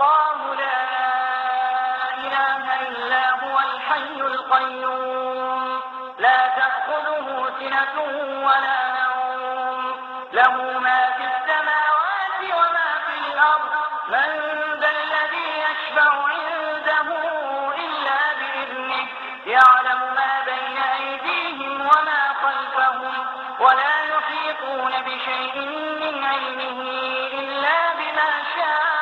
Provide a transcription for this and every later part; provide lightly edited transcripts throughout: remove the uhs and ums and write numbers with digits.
الله لا إله إلا هو الحي القيوم لا تأخذه سنة ولا نوم له ما في السماوات وما في الأرض من ذا الذي يشفع عنده إلا بإذنه يعلم ما بين أيديهم وما خلفهم ولا يحيطون بشيء من علمه إلا بما شاء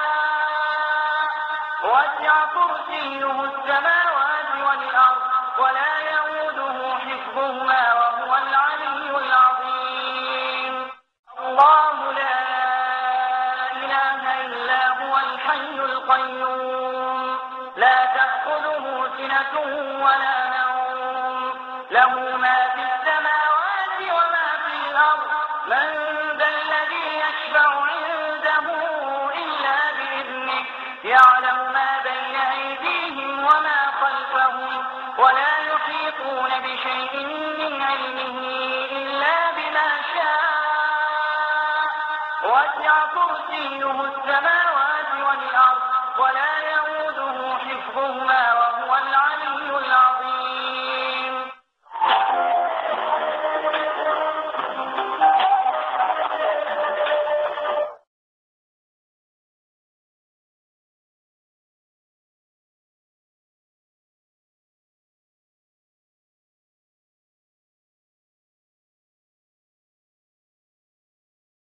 وسع كرسيه السماوات والأرض ولا يئوده حفظهما وهو العلي العظيم الله لا إله إلا هو الحي القيوم لا تأخذه سنة ولا نوم له ما في السماوات وما في الأرض من ذا الذي يشفع عنده إلا بإذنه يعلم ما بين أيديهم وما خلفهم ولا يحيطون بشيء من علمه إلا بما شاء وسع كرسيه السماوات والأرض ولا يئوده حفظهما وهو العلي العظيم